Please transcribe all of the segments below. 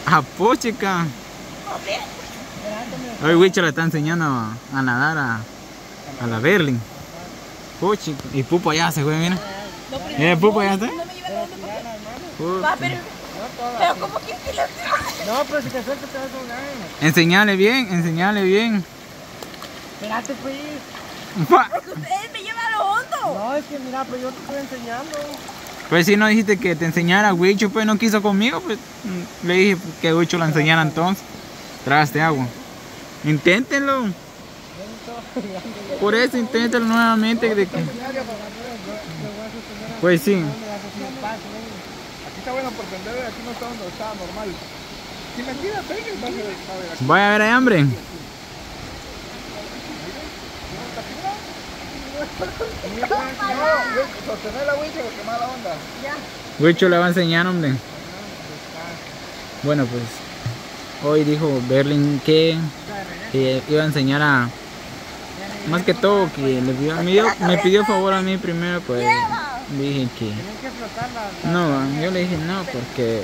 ¡Ah, puchica! Hoy Wicho le está enseñando a nadar a la Berlin. Puchica. Y Pupo ya se fue, mira. Mira, Pupo ya está. Pero como que si lo... No, pero si te sueltas te vas a ahogar. Enseñale bien, enseñale bien. Espérate, pues. Ustedes me llevan a lo hondo. No, es que mira, pues yo te estoy enseñando. Pues si no dijiste que te enseñara Wicho, pues no quiso conmigo, pues le dije que Wicho la enseñara entonces. Traste agua. Inténtenlo. Por eso inténtenlo nuevamente. De que... Pues sí. Aquí está bueno por prender, aquí no está donde estaba normal. Si me tira, pegue, va a ver. Vaya a ver, hay hambre. Sostener la Wicho, que mala onda. Wicho le va a enseñar, hombre. Bueno, pues hoy dijo Berlin que iba a enseñar a... Más que todo, que me pidió favor a mí primero, pues dije que... No, yo le dije no, porque...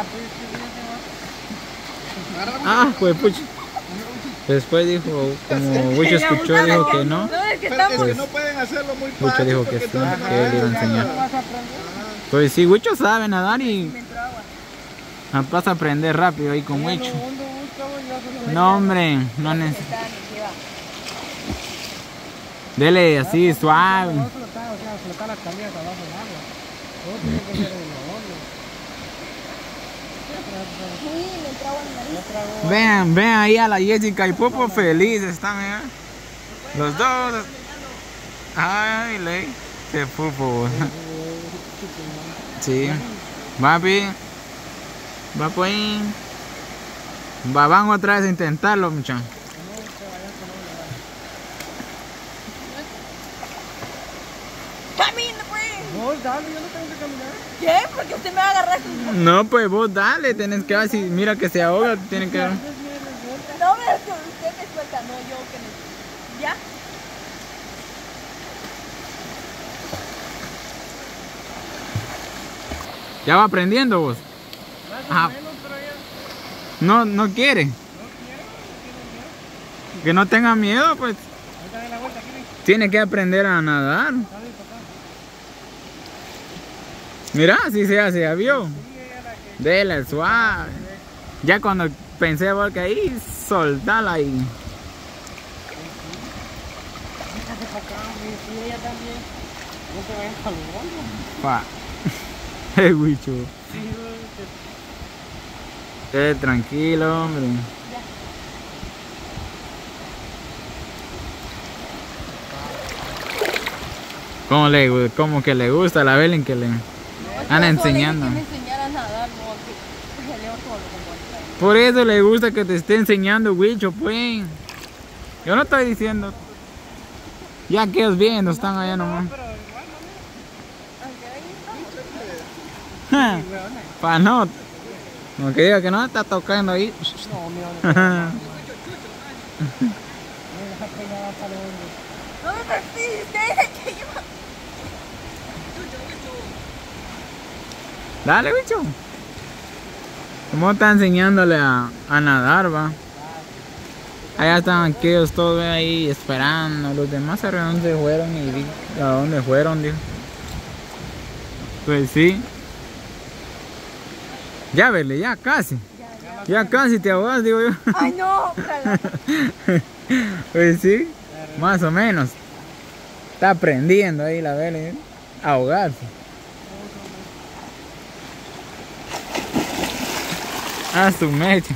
Ah, pues pucha. Después dijo, como Wicho escuchó, dijo que no. Pero es que no pueden hacerlo muy fácil. Wicho dijo que sí, que él iba a enseñar. Pues sí, Wicho sabe nadar y vas a aprender rápido ahí con Wicho. No, hombre, no necesito. Dele así, suave. Vean ahí a la Jessica y Popo felices están, ¿eh? Los dos. Ay, ley. Qué Popo. Sí. Papi. Va por ahí. Van otra vez a intentarlo, muchachos. Camina, pues. Vos dale, yo no tengo que caminar. ¿Qué? Porque usted me va a agarrar. No, pues vos dale, tenés que ver si mira que se ahoga, tiene que... No, pero que usted me suelta, no yo que me... ¿Ya? ¿Ya va aprendiendo vos? Ah, no quiere. Que no tenga miedo, pues. Tiene que aprender a nadar. Mira, así se hace, ¿ya vio? Dele suave. Ya cuando pensé que ahí, soltala ahí. Pa. Wicho. Tranquilo, hombre. Como que le gusta a la Belén que le han enseñando. Por eso le gusta que te esté enseñando Wicho, pues. Yo no estoy diciendo. Ya que ellos viendo están allá nomás. Pa' no. Como que diga que no está tocando ahí. Dale, Wicho. ¿Cómo está enseñándole a nadar, va? Allá están aquellos todos ahí esperando. Los demás a dónde fueron y a dónde fueron, dijo. Pues sí. Ya, verle, ya casi. Ya casi te ahogas, digo yo. Ay, no. Pues sí, más o menos. Está aprendiendo ahí la Belén a ahogarse. A su mecha.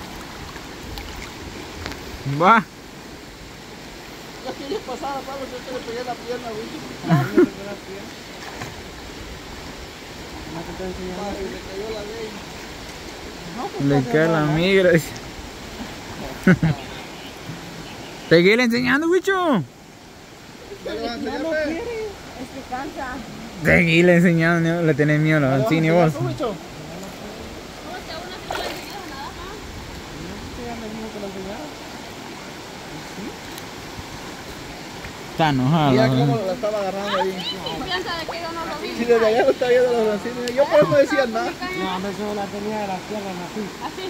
Va. Aquella pasada, Pablo, yo que le pegué la pierna, güey. Le cae la migra. Seguirle enseñando, Wicho. No quiere, es que cansa. Seguirle enseñando, le tenés miedo a los Ancini vos. Está enojado. Mira cómo la estaba agarrando ahí. Piensa de que yo no lo vi. Si desde allá lo estaba viendo la Francina, yo por eso no decía nada. No, a veces la tenía de las piernas así. Así.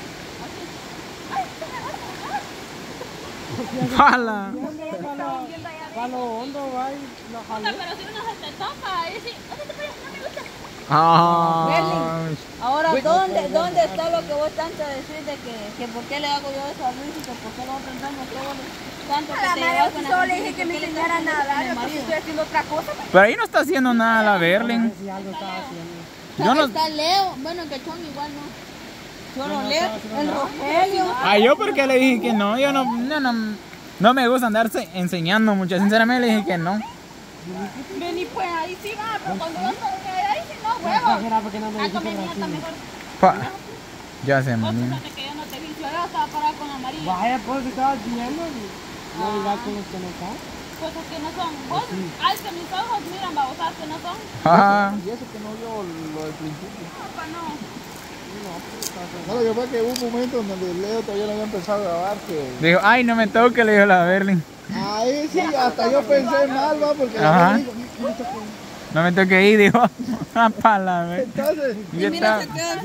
¡Hala! Para lo hondo va y lo Puta, jaló. pero si uno se te toca, ahí sí. No te vayas, no me gusta. ¡Ay! Ahora, ¿dónde está lo que vos tanto decís de que por qué le hago yo eso a Luis y que por qué nosotros pensamos todo tanto que A la te madre, llevas yo con la solo le gente, dije que por me qué le enseñara a estás nadar, con el entonces marido? estoy haciendo otra cosa. Pero ahí no está haciendo nada la Berlin. Si algo estaba haciendo. Yo no... Está Leo, bueno, que Chon igual no. Solo Leo, el Rogelio. Ah, yo porque le dije que no, yo no me gusta andarse enseñando mucho, sinceramente le dije que no. Vení pues, ahí sí va, pero cuando yo estoy ahí sí no, huevo. Exagera porque no me Ah, dijiste con mi nieta Brasil. mejor. Pa. Ya sé, Vos mami. fíjate que yo no te vi, yo estaba parada con la María. Vaya, pues estabas viendo. No digas con los que no están. Cosas que no son. Vos, ay, que mis ojos miran babosadas que no son. Ah, Y eso que no vio lo del principio. No, pa, no. No, lo que fue que hubo un momento en donde Leo todavía no había empezado a grabar que... dijo, ay, no me toque, le dijo la Berlin. Ahí sí, hasta yo pensé mal, va, porque Ajá. la dijo, "No me toques". No me toque ahí, dijo. Ah, pa' la ver. Entonces, Y Mira, está. se queda.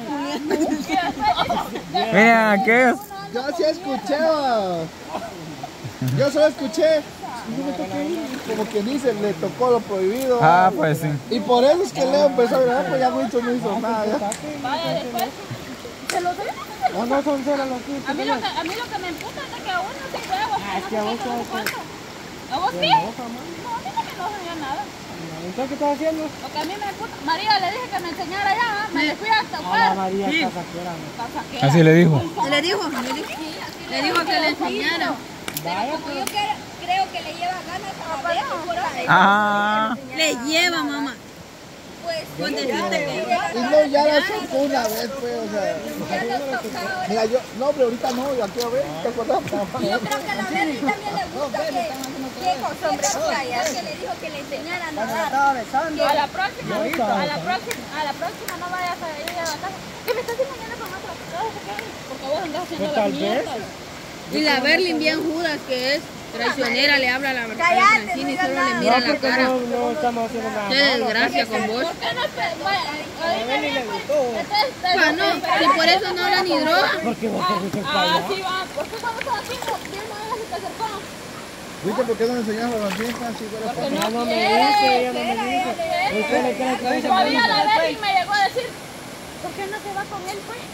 Miren aquellos. yo sí escuché, va. Yo solo escuché, no me toque ahí, como quien dice, le tocó lo prohibido. Ah, pues sí. Y por eso es que Leo empezó a grabar, pues ya Wicho no hizo nada. Ya. Vaya, después. Se lo doy. O no son celos los que A mí lo que me emputa es de que a uno se huevo. es que a vos te ¿A vos sí? No, a mí no me enoja ya nada. Entonces, ¿qué estás haciendo? Lo que a mí me emputa. María, le dije que me enseñara ya. Me le fui a A la tocar. María está saquera, ¿no? Así le dijo. Le dijo que le enseñara. Pero como yo creo que le lleva ganas a la vez, por ahí. Ah, Le lleva, mamá. Pues, Con decirte que Y no, ya la sacó una vez, pues, o sea. ya lo tocaba. Mira, yo, no, pero ahorita no, yo aquí a ver, ¿te acuerdas? Yo creo que a la Berry también le gusta que con sombrerita ya que le dijo que le enseñara a nadar. A la próxima no vayas a ir a la casa. ¿Qué me estás enseñando con otro? Porque vos andás haciendo las Tal vez. mierdas. y la Berlin bien Judas que es traicionera, le habla a la verdad a Cállate, Francine y no solo digas le nada. mira No, la porque cara. no estamos haciendo nada. Qué desgracia con vos. ¿Por qué no te vaya? Ahorita bien, pues. Pa, no, y por eso no habla ni droga. Porque vos te fuiste para Ah, allá. sí va. ¿Por qué cuando estás haciendo bien no se te acercó? ¿Viste por qué no le enseñaste a la Francina? Si fuera Porque para... No me quiere, dice, ella no me espera, dice. ella Usted le quiere traer esa todavía manita. la Berry me llegó a decir, ¿por qué no se va con él, pues?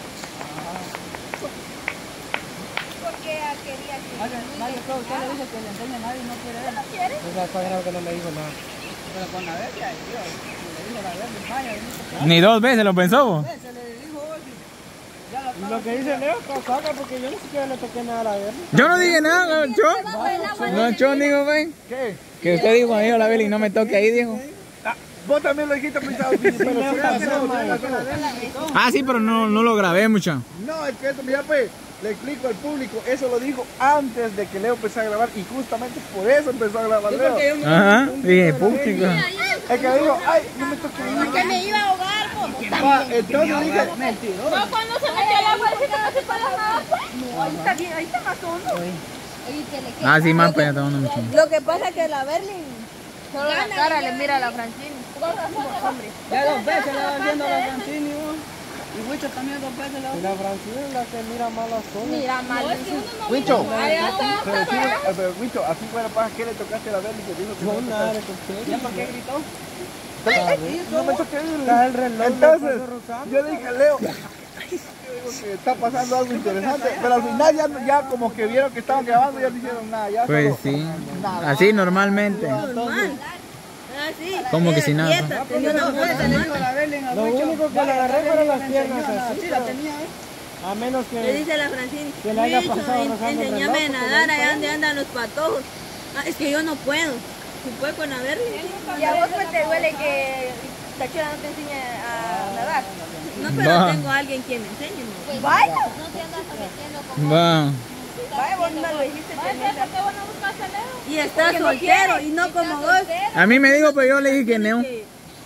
Porque quería que... Mario, usted le dice que le enseñe a nadie y no quiere él. ¿No quiere? O sea, está que no me dijo nada. Pero con la Berlin, le dijo la Berlin, vaya, ni dos veces lo pensó. Vos. se le dijo Y lo que dice Leo, saca porque yo ni siquiera le toqué nada a la Berlin. Yo no dije nada, ¿no, Chon? No, Chon dijo, ven. ¿Qué? Que usted dijo cuando dijo la Berlin, no me toque ahí, dijo. Ah, vos también lo dijiste, pensado, pero me fue pasó, antes de la mae. razón. Ah, sí, pero no lo grabé mucho. No, es que esto, mira, pues, le explico al público, eso lo dijo antes de que Leo empezara a grabar y justamente por eso empezó a grabar Leo. Ajá, dije, puchica. Es que dijo, ay, no me toques ahí. Que me iba a ahogar, pues. Va, entonces dije, No, cuando se metió al agua, dice que no se puede nadar, pues. No, ahí está bien, ahí está más hondo. Ah, sí, más pena tomando mucho. Lo que pasa es que la Berlin solo la cara le mira a la Francine. Ya 2 veces le va haciendo a la Francine, y Wicho también 2 veces le va Y la Francina es la que mira mal las cosas. Mira, mal. Wicho, Allá está, pero sí, pero Wicho, así fuera para ¿qué le tocaste a la Berli que dijo que No, no me nada tocaste? de toqué. ¿Ya por qué gritó? No me toques ahí. Está el reloj. Entonces, le pasó yo dije, Leo, yo digo que está pasando algo interesante, pero al final ya como que vieron que estaban grabando y ya no hicieron nada. Ya Pues solo- sí, así normalmente. Así. Como que si nada. Quieta, tenía una muerte, ¿no? La Berlin a Lo Wicho, único que le agarré fueron las piernas así. Sí, la tenía, A menos Le que... dice a la Francine, Que le haya Wicho, pasado rozando el enséñame a reloj, porque nadar le allá donde andan los patojos. Ah, es que yo no puedo. Si puedo con la Berlin. Y a vos pues te duele que Tachira no te enseñe a nadar. No, pero Va. tengo a alguien que me enseñe. ¿no? Vaya. No te andas metiendo con... Va. Vaya, vos no lo dijiste. ¿Por qué vos no buscaste a Leo? Y está soltero y no como vos. A mí me dijo, pero yo le dije que no.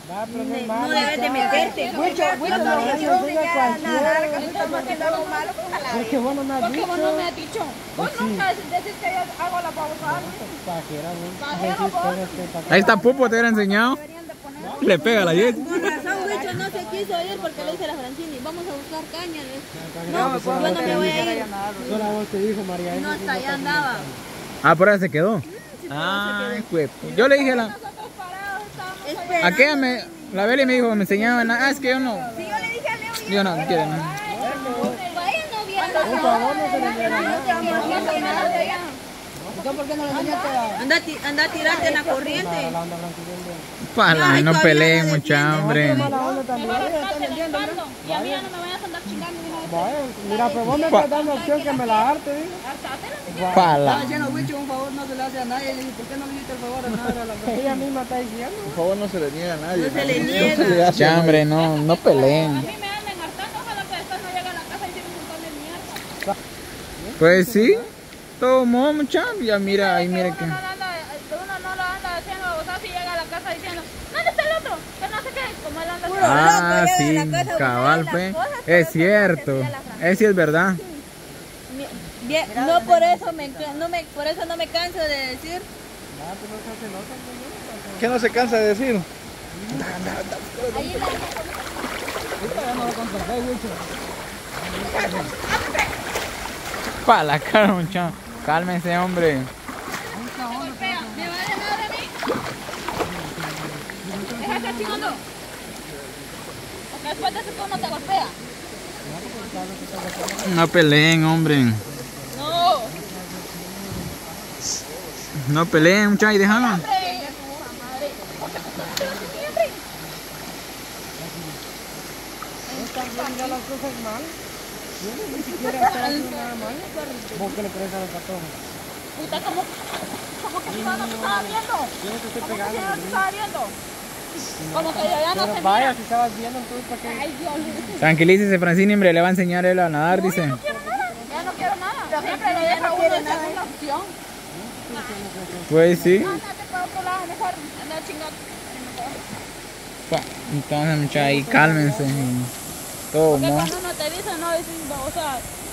No debes de meterte. Huicho no me enseña cualquiera. Porque vos no me has Porque vos no dicho. me has dicho. Vos nunca decís que yo hago la pausa. Pajera, Pajero, vos. Ahí está Pupo, te hubiera enseñado. Le pega la Jessy. Con razón, Huicho no se quiso ir porque le dice a la Francini, vamos a buscar caña. No, yo no me voy a ir. Solo a vos te dijo María. No, hasta allá andaba. Ah, por ahí se quedó. Ay, pues. Yo le dije a la. Nosotros parados estábamos Espera. Aquella me. La Beli me dijo que me enseñaban. Ah, es que yo no. Si yo le dije a Leo, Yo no quiero. No. vaya no viendo. Por favor, no se le diera nada. ¿Por qué no le enseñaste a Anda a tirarte en la corriente. La onda blanquillente. Pala, no peleen mucha hambre. Mala onda también. Y a mí ya no me vayas a andar chingando. Vaya, mira, pues vos me estás dando opción que me la arte, ¿eh? Pala. Haciendo Huicho un favor no se le hace a nadie. Le dije, ¿por qué no le hiciste el favor a nadie? A la Ella misma está diciendo. Por favor, no se le niega a nadie. No se le No niega. se le hace a Mucha hambre, no peleen. A mí me andan hartando, ojalá que después no llegue a la casa y tiene un montón de mierda. Pues sí. Todo modo, mucha. Ya mira, ahí mira que. Uno no lo anda haciendo, o sea, si llega a la casa diciendo, ¿dónde está el otro? Que no sé qué, como él anda haciendo. Ah, loco, sí, llega a la casa a cabal, buscar pues. las cosas, pero Es cierto. eso no se hacía la Fran. Es sí es verdad. No por eso por eso no me canso de decir. ¿Qué no se cansa de decir? Pa' la cara, mucha. Cálmense, hombre. ¿Me va a dejar a mí? Deja de estar chingando. Porque después de eso tú no te golpea. No peleen, hombre. No. No peleen, mucha. Y déjalo. Hombre. Están viendo las cosas mal. Yo ni siquiera estoy haciendo nada mal. ¿Vos qué le crees a los patojos? Puta, como que si no te estaba viendo. Yo no te estoy Como que si pegando. no te estaba viendo. Como que ya no Pero se vaya, mira. si estabas viendo, entonces ¿para qué? Ay, Dios. Tranquilícese, Francini, hombre. Le va a enseñar él a nadar, dice. No quiero nada. Ya no quiero nada. Siempre le deja uno en segunda opción. Pues sí. Ándate para otro lado, mejor anda chingando. Entonces, mucha, ahí cálmense. Todo Porque modo. cuando uno te dice, no, o sea,